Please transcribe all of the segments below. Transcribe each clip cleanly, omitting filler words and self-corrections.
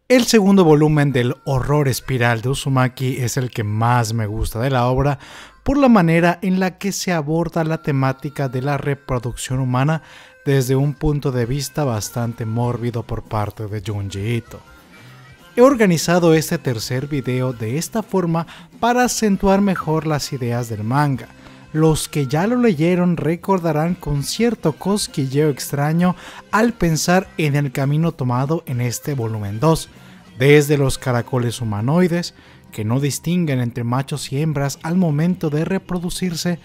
El segundo volumen del horror espiral de Uzumaki es el que más me gusta de la obra por la manera en la que se aborda la temática de la reproducción humana desde un punto de vista bastante mórbido por parte de Junji Ito. He organizado este tercer video de esta forma para acentuar mejor las ideas del manga. Los que ya lo leyeron recordarán con cierto cosquilleo extraño al pensar en el camino tomado en este volumen 2, desde los caracoles humanoides, que no distinguen entre machos y hembras al momento de reproducirse,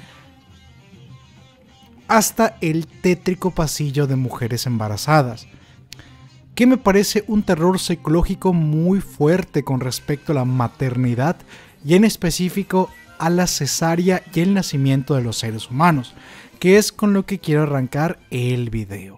hasta el tétrico pasillo de mujeres embarazadas, que me parece un terror psicológico muy fuerte con respecto a la maternidad y en específico a la cesárea y el nacimiento de los seres humanos, que es con lo que quiero arrancar el video.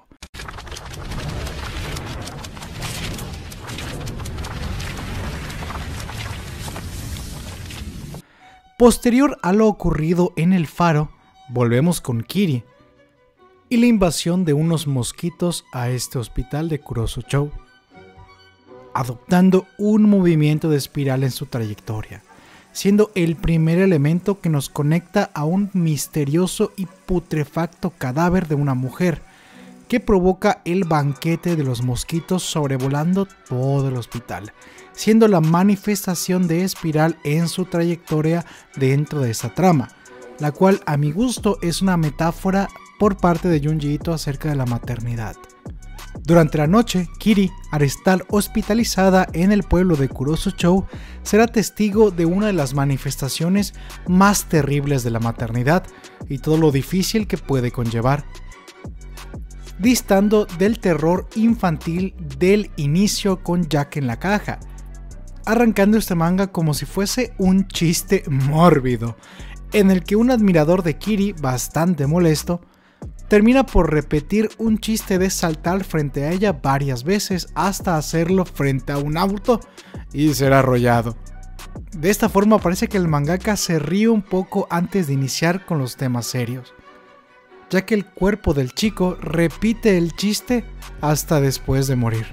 Posterior a lo ocurrido en el faro, volvemos con Kiri y la invasión de unos mosquitos a este hospital de Kurosuchou, adoptando un movimiento de espiral en su trayectoria, siendo el primer elemento que nos conecta a un misterioso y putrefacto cadáver de una mujer, que provoca el banquete de los mosquitos sobrevolando todo el hospital, siendo la manifestación de espiral en su trayectoria dentro de esta trama, la cual a mi gusto es una metáfora por parte de Junji Ito acerca de la maternidad. Durante la noche, Kiri, al estar hospitalizada en el pueblo de Kurosuchou, será testigo de una de las manifestaciones más terribles de la maternidad y todo lo difícil que puede conllevar, distando del terror infantil del inicio con Jack en la caja, arrancando este manga como si fuese un chiste mórbido, en el que un admirador de Kiri, bastante molesto, termina por repetir un chiste de saltar frente a ella varias veces hasta hacerlo frente a un auto y ser arrollado. De esta forma parece que el mangaka se ríe un poco antes de iniciar con los temas serios, ya que el cuerpo del chico repite el chiste hasta después de morir,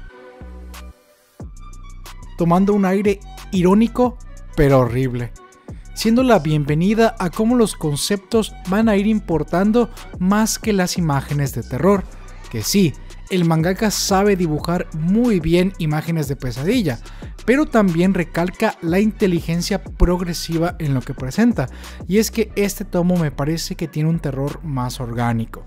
tomando un aire irónico pero horrible, siendo la bienvenida a cómo los conceptos van a ir importando más que las imágenes de terror, que sí, el mangaka sabe dibujar muy bien imágenes de pesadilla, pero también recalca la inteligencia progresiva en lo que presenta, y es que este tomo me parece que tiene un terror más orgánico,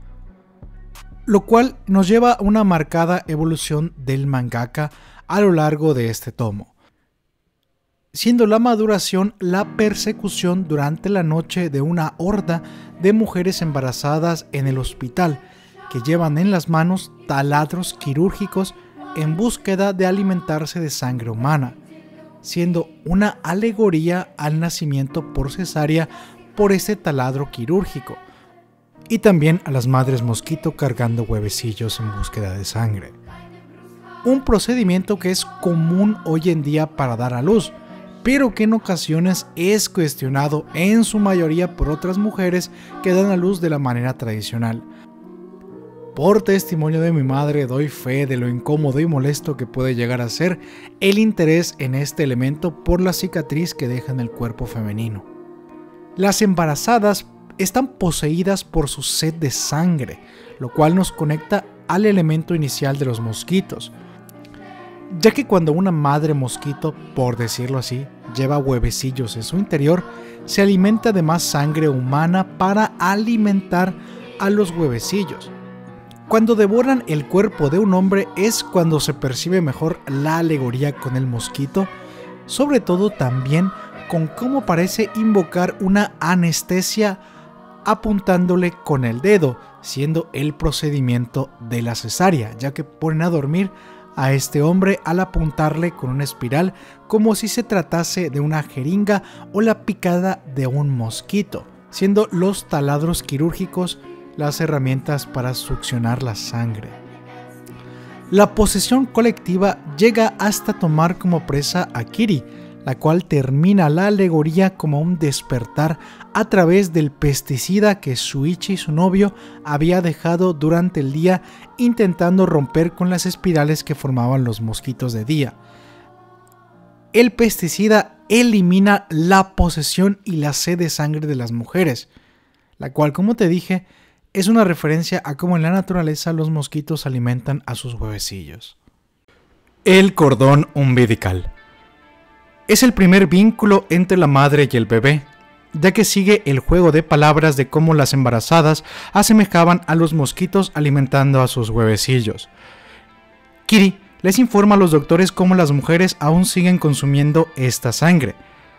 lo cual nos lleva a una marcada evolución del mangaka a lo largo de este tomo, siendo la maduración la persecución durante la noche de una horda de mujeres embarazadas en el hospital que llevan en las manos taladros quirúrgicos en búsqueda de alimentarse de sangre humana, siendo una alegoría al nacimiento por cesárea por este taladro quirúrgico, y también a las madres mosquito cargando huevecillos en búsqueda de sangre. Un procedimiento que es común hoy en día para dar a luz, pero que en ocasiones es cuestionado en su mayoría por otras mujeres que dan a luz de la manera tradicional. Por testimonio de mi madre doy fe de lo incómodo y molesto que puede llegar a ser el interés en este elemento por la cicatriz que deja en el cuerpo femenino. Las embarazadas están poseídas por su sed de sangre, lo cual nos conecta al elemento inicial de los mosquitos, ya que cuando una madre mosquito, por decirlo así, lleva huevecillos en su interior, se alimenta de más sangre humana para alimentar a los huevecillos. Cuando devoran el cuerpo de un hombre es cuando se percibe mejor la alegoría con el mosquito, sobre todo también con cómo parece invocar una anestesia apuntándole con el dedo, siendo el procedimiento de la cesárea, ya que ponen a dormir a este hombre al apuntarle con una espiral como si se tratase de una jeringa o la picada de un mosquito, siendo los taladros quirúrgicos las herramientas para succionar la sangre. La posesión colectiva llega hasta tomar como presa a Kiri, la cual termina la alegoría como un despertar a través del pesticida que Shuichi, su novio, había dejado durante el día intentando romper con las espirales que formaban los mosquitos de día. El pesticida elimina la posesión y la sed de sangre de las mujeres, la cual, como te dije, es una referencia a cómo en la naturaleza los mosquitos alimentan a sus huevecillos. El cordón umbilical es el primer vínculo entre la madre y el bebé, ya que sigue el juego de palabras de cómo las embarazadas asemejaban a los mosquitos alimentando a sus huevecillos. Kiri les informa a los doctores cómo las mujeres aún siguen consumiendo esta sangre.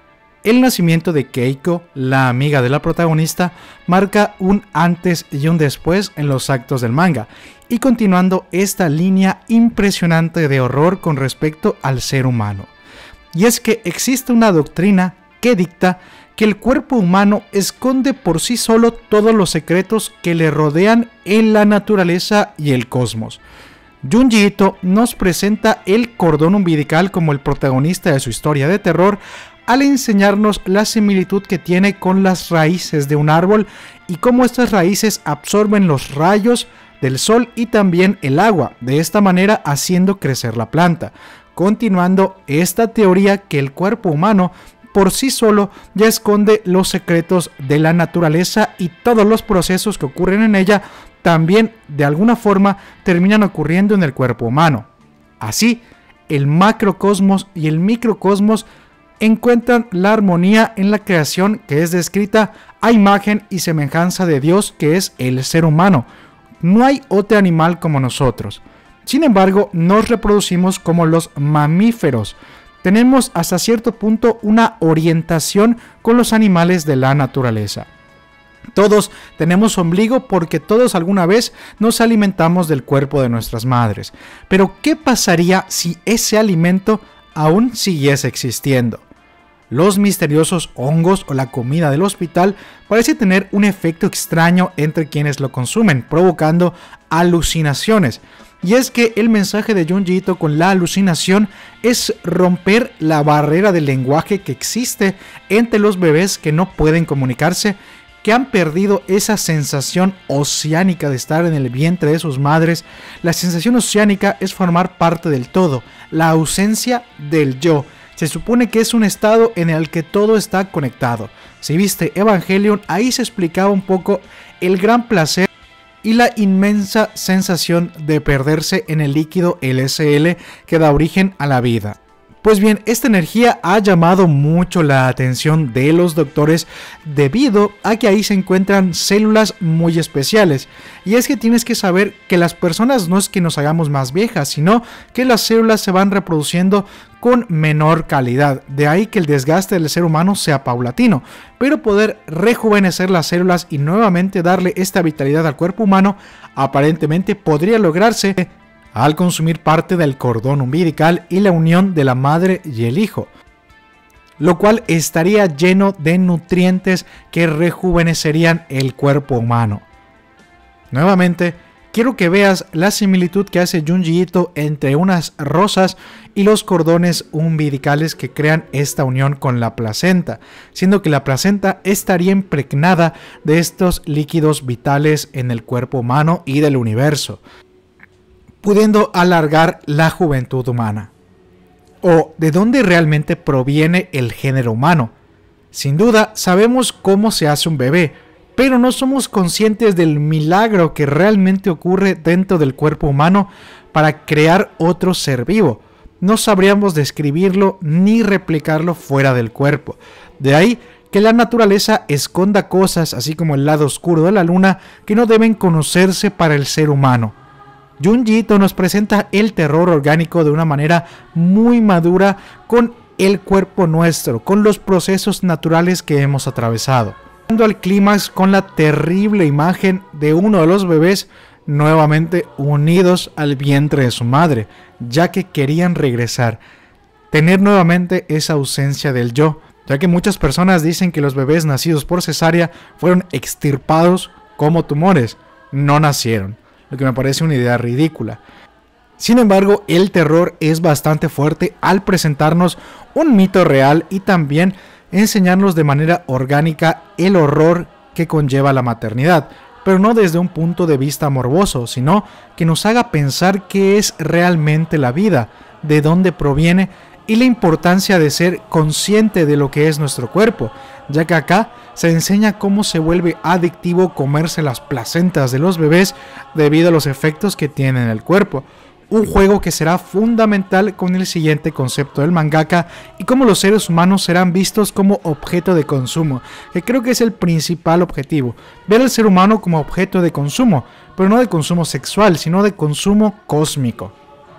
El nacimiento de Keiko, la amiga de la protagonista, marca un antes y un después en los actos del manga, y continuando esta línea impresionante de horror con respecto al ser humano. Y es que existe una doctrina que dicta que el cuerpo humano esconde por sí solo todos los secretos que le rodean en la naturaleza y el cosmos. Junji Ito nos presenta el cordón umbilical como el protagonista de su historia de terror, al enseñarnos la similitud que tiene con las raíces de un árbol y cómo estas raíces absorben los rayos del sol y también el agua, de esta manera haciendo crecer la planta, continuando esta teoría que el cuerpo humano por sí solo ya esconde los secretos de la naturaleza y todos los procesos que ocurren en ella también de alguna forma terminan ocurriendo en el cuerpo humano. Así, el macrocosmos y el microcosmos encuentran la armonía en la creación que es descrita a imagen y semejanza de Dios, que es el ser humano. No hay otro animal como nosotros. Sin embargo, nos reproducimos como los mamíferos. Tenemos hasta cierto punto una orientación con los animales de la naturaleza. Todos tenemos ombligo porque todos alguna vez nos alimentamos del cuerpo de nuestras madres. Pero ¿qué pasaría si ese alimento aún siguiese existiendo? Los misteriosos hongos o la comida del hospital parece tener un efecto extraño entre quienes lo consumen, provocando alucinaciones. Y es que el mensaje de Junji Ito con la alucinación es romper la barrera del lenguaje que existe entre los bebés que no pueden comunicarse, que han perdido esa sensación oceánica de estar en el vientre de sus madres. La sensación oceánica es formar parte del todo, la ausencia del yo. Se supone que es un estado en el que todo está conectado. Si viste Evangelion, ahí se explicaba un poco el gran placer y la inmensa sensación de perderse en el líquido LSL que da origen a la vida. Pues bien, esta energía ha llamado mucho la atención de los doctores debido a que ahí se encuentran células muy especiales. Y es que tienes que saber que las personas no es que nos hagamos más viejas, sino que las células se van reproduciendo con menor calidad. De ahí que el desgaste del ser humano sea paulatino. Pero poder rejuvenecer las células y nuevamente darle esta vitalidad al cuerpo humano aparentemente podría lograrse al consumir parte del cordón umbilical y la unión de la madre y el hijo, lo cual estaría lleno de nutrientes que rejuvenecerían el cuerpo humano. Nuevamente, quiero que veas la similitud que hace Junji Ito entre unas rosas y los cordones umbilicales que crean esta unión con la placenta, siendo que la placenta estaría impregnada de estos líquidos vitales en el cuerpo humano y del universo, pudiendo alargar la juventud humana. ¿O de dónde realmente proviene el género humano? Sin duda, sabemos cómo se hace un bebé, pero no somos conscientes del milagro que realmente ocurre dentro del cuerpo humano para crear otro ser vivo. No sabríamos describirlo ni replicarlo fuera del cuerpo. De ahí que la naturaleza esconda cosas, así como el lado oscuro de la luna, que no deben conocerse para el ser humano. Junji Ito nos presenta el terror orgánico de una manera muy madura con el cuerpo nuestro, con los procesos naturales que hemos atravesado. Llegando al clímax con la terrible imagen de uno de los bebés nuevamente unidos al vientre de su madre, ya que querían regresar, tener nuevamente esa ausencia del yo, ya que muchas personas dicen que los bebés nacidos por cesárea fueron extirpados como tumores, no nacieron, lo que me parece una idea ridícula. Sin embargo, el terror es bastante fuerte al presentarnos un mito real y también enseñarnos de manera orgánica el horror que conlleva la maternidad, pero no desde un punto de vista morboso, sino que nos haga pensar qué es realmente la vida, de dónde proviene y la importancia de ser consciente de lo que es nuestro cuerpo, ya que acá se enseña cómo se vuelve adictivo comerse las placentas de los bebés debido a los efectos que tiene en el cuerpo. Un juego que será fundamental con el siguiente concepto del mangaka y cómo los seres humanos serán vistos como objeto de consumo, que creo que es el principal objetivo, ver al ser humano como objeto de consumo, pero no de consumo sexual, sino de consumo cósmico.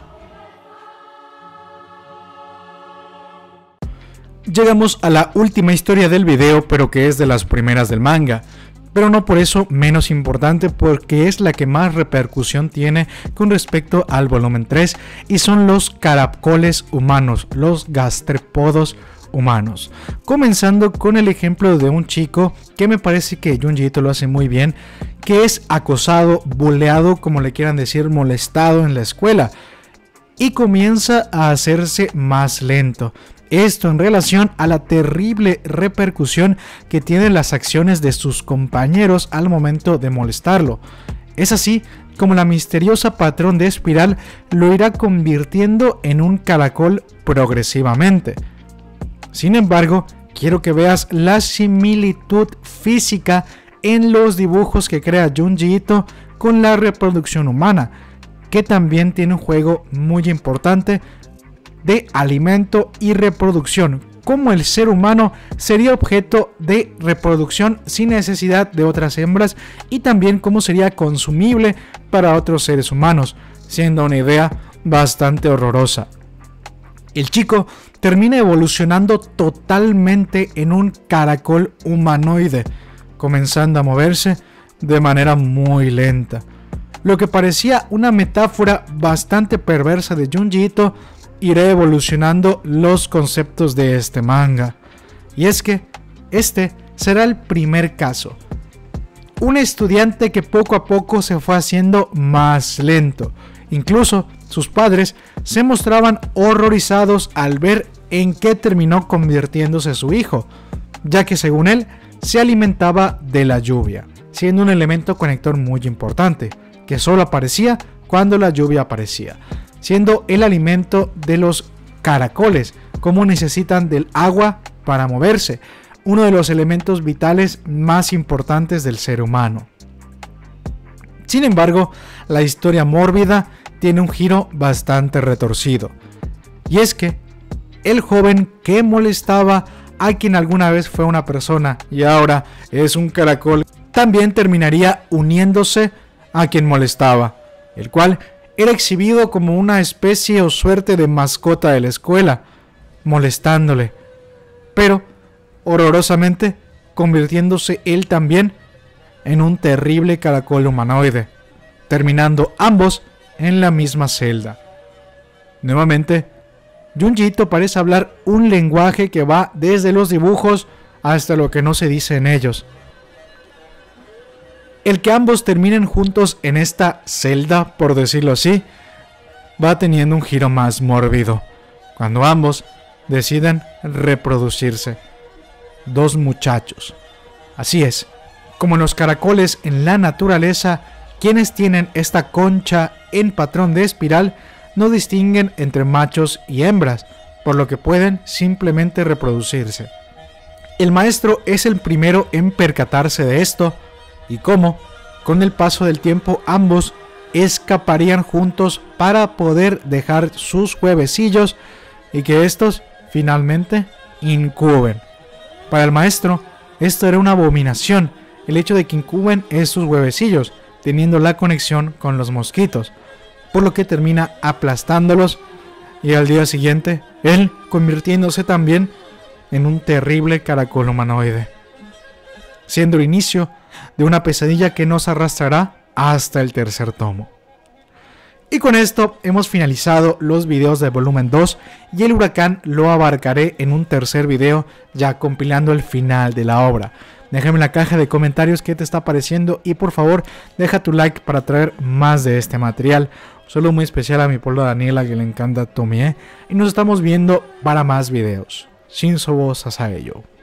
Llegamos a la última historia del video, pero que es de las primeras del manga, pero no por eso menos importante, porque es la que más repercusión tiene con respecto al volumen 3 y son los caracoles humanos, los gastrópodos humanos. Comenzando con el ejemplo de un chico que me parece que Junji Ito lo hace muy bien, que es acosado, buleado, como le quieran decir, molestado en la escuela y comienza a hacerse más lento. Esto en relación a la terrible repercusión que tienen las acciones de sus compañeros al momento de molestarlo. Es así como la misteriosa patrón de espiral lo irá convirtiendo en un caracol progresivamente. Sin embargo, quiero que veas la similitud física en los dibujos que crea Junji Ito con la reproducción humana, que también tiene un juego muy importante de alimento y reproducción, como el ser humano sería objeto de reproducción sin necesidad de otras hembras y también cómo sería consumible para otros seres humanos, siendo una idea bastante horrorosa. El chico termina evolucionando totalmente en un caracol humanoide, comenzando a moverse de manera muy lenta. Lo que parecía una metáfora bastante perversa de Junji Ito irá evolucionando los conceptos de este manga. Y es que este será el primer caso. Un estudiante que poco a poco se fue haciendo más lento. Incluso sus padres se mostraban horrorizados al ver en qué terminó convirtiéndose su hijo, ya que según él se alimentaba de la lluvia, siendo un elemento conector muy importante, que solo aparecía cuando la lluvia aparecía, siendo el alimento de los caracoles, como necesitan del agua para moverse, uno de los elementos vitales más importantes del ser humano. Sin embargo, la historia mórbida tiene un giro bastante retorcido, y es que el joven que molestaba a quien alguna vez fue una persona y ahora es un caracol, también terminaría uniéndose a quien molestaba, el cual era exhibido como una especie o suerte de mascota de la escuela, molestándole, pero horrorosamente convirtiéndose él también en un terrible caracol humanoide, terminando ambos en la misma celda. Nuevamente, Junji Ito parece hablar un lenguaje que va desde los dibujos hasta lo que no se dice en ellos. El que ambos terminen juntos en esta celda, por decirlo así, va teniendo un giro más mórbido, cuando ambos deciden reproducirse. Dos muchachos. Así es, como los caracoles en la naturaleza, quienes tienen esta concha en patrón de espiral no distinguen entre machos y hembras, por lo que pueden simplemente reproducirse. El maestro es el primero en percatarse de esto, y cómo, con el paso del tiempo, ambos escaparían juntos para poder dejar sus huevecillos y que estos finalmente incuben. Para el maestro, esto era una abominación, el hecho de que incuben estos huevecillos, teniendo la conexión con los mosquitos, por lo que termina aplastándolos y al día siguiente, él convirtiéndose también en un terrible caracol humanoide, siendo el inicio de una pesadilla que nos arrastrará hasta el tercer tomo. Y con esto hemos finalizado los videos del volumen 2 y el huracán lo abarcaré en un tercer video ya compilando el final de la obra. Déjame en la caja de comentarios qué te está pareciendo y por favor deja tu like para traer más de este material. Solo muy especial a mi pueblo Daniela que le encanta Tomie y nos estamos viendo para más videos. Shinsobo Sasaeyo.